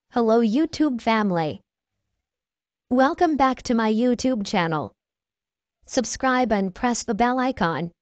Hello YouTube family. Welcome back to my YouTube channel. Subscribe and press the bell icon